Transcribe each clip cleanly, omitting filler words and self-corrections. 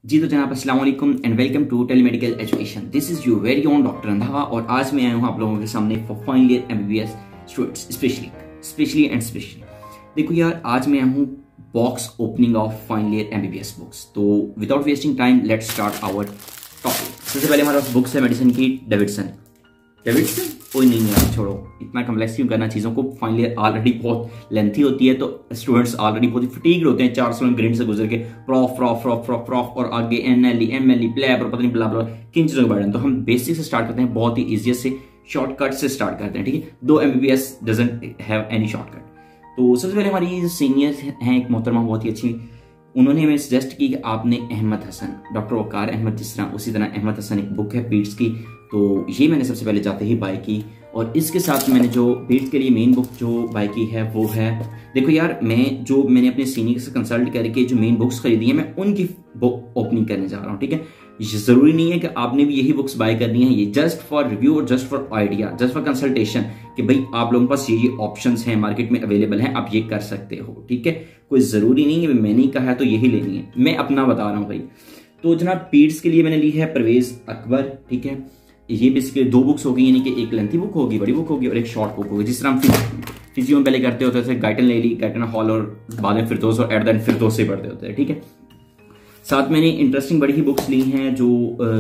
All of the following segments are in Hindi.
जी तो जनाब अस्सलाम वालेकुम and welcome to telemedical education. This is your very own doctor Randhawa और आज मैं आया हूँ आप लोगों के सामने for final year MBBS students specially. देखो यार, आज मैं आया हूँ box opening of final year MBBS books. तो without wasting time let's start our topic. सबसे पहले हमारे पास बुक्स है मेडिसिन की डेविडसन कोई नहीं यार, छोड़ो इतना कम्प्लेक्स क्यों करना चीज़ों को। फाइनल ईयर ऑलरेडी बहुत लेंथी होती है तो स्टूडेंट्स ऑलरेडी बहुत फटीग्ड होते हैं 400 ग्रेड से गुजर के प्रॉफ और आगे एमएलई प्लेब और पता नहीं ब्ला ब्ला किन चीज़ों के बारे में। तो हम बेसिक से स्टार्ट करते हैं, बहुत ही ईजिएस्ट से शॉर्टकट से स्टार्ट करते हैं, ठीक है। दो MBBS doesn't have any shortcut. तो सबसे पहले हमारी जो सीनियर हैं एक मोहतरमा बहुत ही अच्छी, उन्होंने हमें सजेस्ट की कि आपने अहमद हसन, डॉक्टर वकार अहमद जिस तरह उसी तरह अहमद हसन एक बुक है पीट्स की, तो ये मैंने सबसे पहले जाते ही बाय की। और इसके साथ मैंने जो पीट्स के लिए मेन बुक जो बाय की है वो है, देखो यार मैंने अपने सीनियर से कंसल्ट करके जो मेन बुक्स खरीदी है मैं उनकी बुक ओपनिंग करने जा रहा हूँ, ठीक है। जरूरी नहीं है कि आपने भी यही बुक्स बाय करनी है, ये जस्ट फॉर रिव्यू और just for idea, just for consultation कि भाई आप लोगों के पास ये ऑप्शंस हैं मार्केट में अवेलेबल हैं, आप ये कर सकते हो, ठीक है। कोई जरूरी नहीं है मैंने ही कहा है तो यही लेनी है, मैं अपना बता रहा हूँ भाई। तो जनाब पीट्स के लिए मैंने ली है परवेज अकबर, ठीक है। ये बेसिकली दो बुक्स होगी, यानी कि एक लेंथी बुक होगी, बड़ी बुक होगी और एक शॉर्ट बुक होगी। जिस तरह हम फिजियो में पहले करते होते थे, गाइटन ले ली, गाइटन हॉल और बाद में फिरदौस और एट द एंड फिरदौस से पढ़ते होते हैं, ठीक है। साथ मैंने इंटरेस्टिंग बड़ी ही बुक्स ली हैं जो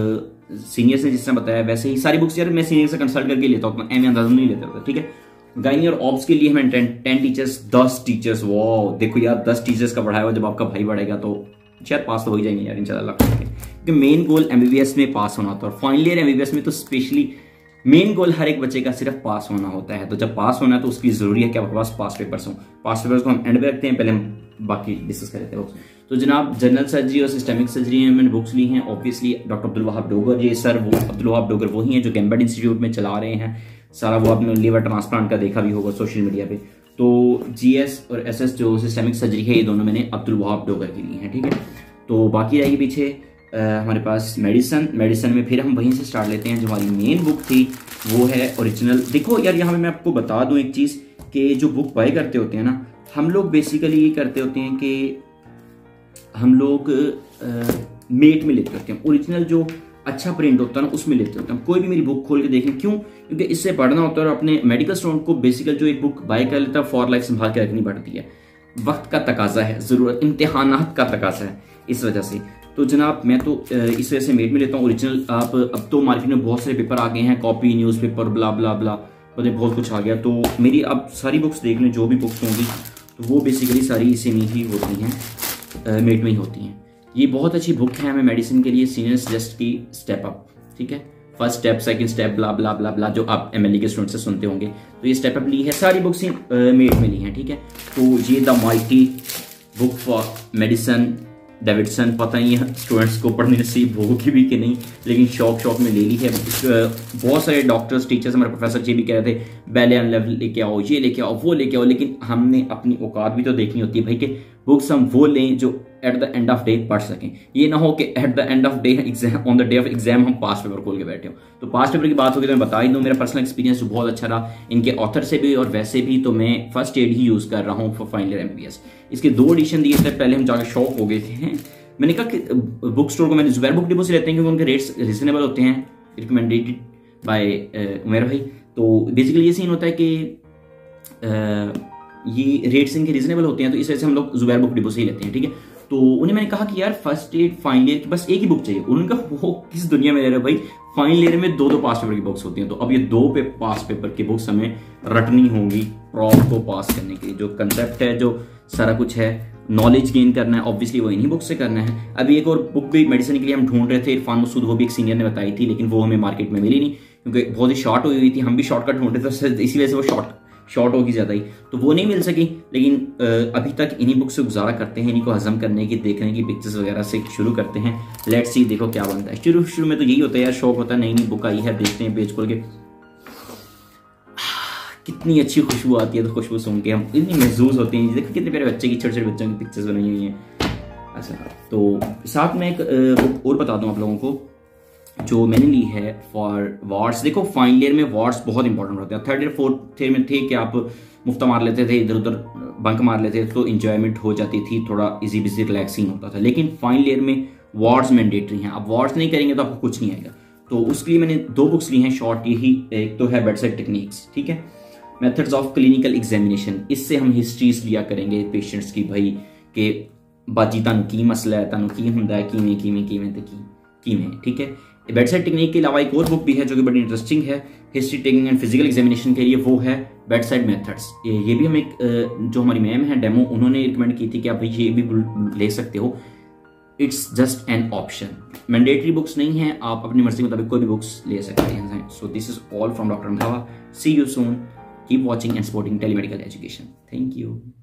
सीनियर से जिस तरह बताया वैसे ही सारी बुक्स यार मैं सीनियर से कंसल्ट करके लेता हूँ, एम अंदाजा नहीं लेते होते, ठीक है। गायनी और ऑब्स के लिए हमें 10 टीचर्स 10 टीचर्स, वाह देखो यार 10 टीचर्स का पढ़ाया हुआ, जब आपका भाई बढ़ेगा तो शायद पास तो हो ही जाएंगे यार इंशाल्लाह, क्योंकि मेन गोल एमबीबीएस में पास होना होता है और फाइनल ईयर एमबीबीएस में तो स्पेशली मेन गोल हर एक बच्चे का सिर्फ पास होना होता है। तो जब पास होना है तो उसकी जरूरी है कि आपके पास पास पेपर्स हों। पास पेपर्स को हम एंड पे रखते हैं, पहले हम बाकी डिस्कस कर लेते हैं। तो जनाब जनरल सर्जरी और सिस्टमिक सर्जरी में मैंने बुक्स ली हैं ऑब्वियसली डॉक्टर अब्दुल वहाब डोगर, ये सर वो अब्दुल वहाब डोगर वही हैं जो गैम्बर्ट इंस्टीट्यूट में चला रहे हैं सारा, वो आपने लिवर ट्रांसप्लांट का देखा भी होगा सोशल मीडिया पे। तो जीएस और एसएस जो सिस्टमिक सर्जरी है ये दोनों मैंने अब्दुल वहाब डोगर की ली हैं, ठीक है। तो बाकी रहेगी पीछे हमारे पास मेडिसिन में फिर हम वहीं से स्टार्ट लेते हैं। जो हमारी मेन बुक थी वो है ओरिजिनल। देखो यार यहाँ मैं आपको बता दूं एक चीज़ कि जो बुक बाय करते होते हैं ना हम लोग बेसिकली ये करते होते हैं कि हम लोग मेट में लेते होते हैं, ओरिजिनल जो अच्छा प्रिंट होता है ना उसमें लेते होते हैं। कोई भी मेरी बुक खोल के देखें, क्यों? क्योंकि इससे पढ़ना होता है और अपने मेडिकल स्टूडेंट को बेसिकल जो एक बुक बाय कर लेता है फॉर लाइफ संभाल के रखनी पड़ती है, वक्त का तकाजा है, जरूरत इम्तिहानात का तकाजा है, इस वजह से। तो जनाब मैं तो इस वजह से मेट में लेता हूँ ओरिजिनल। आप अब तो मार्केट में बहुत सारे पेपर आ गए हैं, कॉपी न्यूज़पेपर ब्ला ब्ला ब्ला पता बहुत कुछ आ गया। तो मेरी आप सारी बुक्स देख लें, जो भी बुक्स होंगी तो वो बेसिकली सारी इसी में ही होती हैं, मेट में ही होती हैं। ये बहुत अच्छी बुक है हमें मेडिसिन के लिए, सीनियर सजेस्ट की स्टेप अप, ठीक है। First step second step blah blah blah blah जो आप एमएलई के स्टूडेंट से सुनते होंगे, तो ये स्टेप अप ली है, सारी बुक्स मेट में ली हैं, ठीक है। तो ये the mighty book for medicine Davidson, पता नहीं है स्टूडेंट्स को पढ़ने नसीब होगी भी कि नहीं, लेकिन शौक में ले ली है। बहुत सारे डॉक्टर्स टीचर्स हमारे प्रोफेसर जी भी कह रहे थे बैले लेवल लेके आओ, ये लेके आओ, वो लेके आओ, लेकिन हमने अपनी औकात भी तो देखनी होती है भाई कि बुक्स हम वो लें जो at the end of day पढ़ सकें। ये ना हो कि at the end of day exam on the day of exam हम पास पेपर खोल के बैठे हो। तो पास पेपर की बात होगी तो मैं बता ही दूं, मेरा पर्सनल एक्सपीरियंस जो बहुत अच्छा रहा इनके ऑथर से भी और वैसे भी। तो मैं फर्स्ट एड ही यूज कर रहा हूँ फॉर फाइनल ईयर एमबीबीएस। इसके 2 एडिशन दिए थे, पहले हम जाकर शौक हो गए थे, मैंने कहा कि बुक स्टोर को मैंने जुबैर बुक डिपो से लेते हैं क्योंकि उनके रेट्स रिजनेबल होते हैं, रिकमेंडेड बाय उमेर भाई। तो बेसिकली ये सीन होता है कि ये रेट्स इनके रिजनेबल होते हैं, तो इस वजह से हम लोग जुबैर बुक डिपो से ही लेते हैं, ठीक है। तो उन्हें मैंने कहा कि यार फर्स्ट एड फाइनल ईयर की बस एक ही बुक चाहिए। उन्होंने कहा वो किस दुनिया में रह रहे हो भाई, फाइनल ईयर में 2 पास पेपर की बुक्स होती हैं। तो अब ये 2 पास पेपर की बुक्स हमें रटनी होंगी प्रॉप को पास करने के लिए। जो कंसेप्ट है, जो सारा कुछ है, नॉलेज गेन करना है, ऑब्वियसली वो इन्हीं बुक से करना है। अभी एक और बुक भी मेडिसिन के लिए हम ढूंढ रहे थे, इरफान मसूद, वो भी एक सीनियर ने बताई थी, लेकिन वो हमें मार्केट में मिली नहीं क्योंकि बहुत ही शॉर्ट हुई थी। हम भी शॉर्टकट ढूंढ रहे थे, इसी वजह से वो शॉर्ट होगी ज़्यादा ही, तो वो नहीं मिल सकी। लेकिन अभी तक इन्हीं बुक से गुजारा करते हैं, इन्हीं को हजम करने की, देखने की, पिक्चर्स वगैरह से शुरू करते हैं। लेट्स सी देखो क्या बनता है। शुरू में तो यही होता है यार, शौक होता है नई बुक आई है, देखते हैं पेज खोल के कितनी अच्छी खुशबू आती है, तो खुशबू सुन के हम इतनी महसूस होते हैं। देखो कितने प्यारे बच्चे की, छोटे छोटे बच्चों की पिक्चर्स बनाई हुई हैं। अच्छा, तो साथ में एक बुक और बता दूं आप लोगों को जो मैंने ली है फॉर वार्ड्स। देखो फाइनल ईयर में वार्ड्स बहुत इंपॉर्टेंट होते हैं। थर्ड ईयर फोर्थ ईयर में थे कि आप मुफ्ता मार लेते थे, इधर उधर बंक मार लेते थे, तो इंजॉयमेंट हो जाती थी, थोड़ा इजी बिजी रिलैक्सिंग होता था। लेकिन फाइनल ईयर में वार्ड्स मैंडेटरी हैं, आप वार्ड्स नहीं करेंगे तो आपको कुछ नहीं आएगा। तो उसके लिए मैंने 2 बुक्स ली हैं शॉर्ट, यही एक तो है बेडसाइड टेक्निक्स, ठीक है, मेथड्स ऑफ क्लिनिकल एग्जामिनेशन, इससे हम हिस्ट्रीज लिया करेंगे पेशेंट्स की, भाई कि बाजी तुहानू की मसला है, तुहानू की हुंदा है, किवें किवें किवें ते किवें, ठीक है। बेडसाइड टेक्निक के अलावा एक और बुक भी है जो कि बड़ी इंटरेस्टिंग है history taking and physical examination के लिए, वो है बेडसाइड मेथड्स। ये भी हम एक जो हमारी मैम है डेमो, उन्होंने रिकमेंड की थी कि आप ये भी ले सकते हो, it's just an option, mandatory books नहीं है, आप अपनी मर्जी के मुताबिक कोई भी बुक्स ले सकते हैं। So this is all from doctor Randhawa, see you soon, keep watching and supporting telemedical education, thank you.